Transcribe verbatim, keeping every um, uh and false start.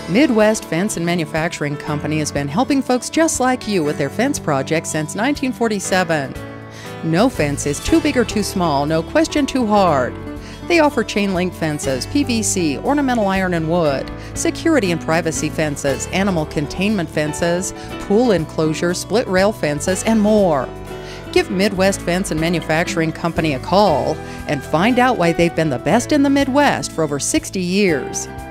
Midwest Fence and Manufacturing Company has been helping folks just like you with their fence projects since nineteen forty-seven. No fence is too big or too small, no question too hard. They offer chain link fences, P V C, ornamental iron and wood, security and privacy fences, animal containment fences, pool enclosures, split rail fences, and more. Give Midwest Fence and Manufacturing Company a call and find out why they've been the best in the Midwest for over sixty years.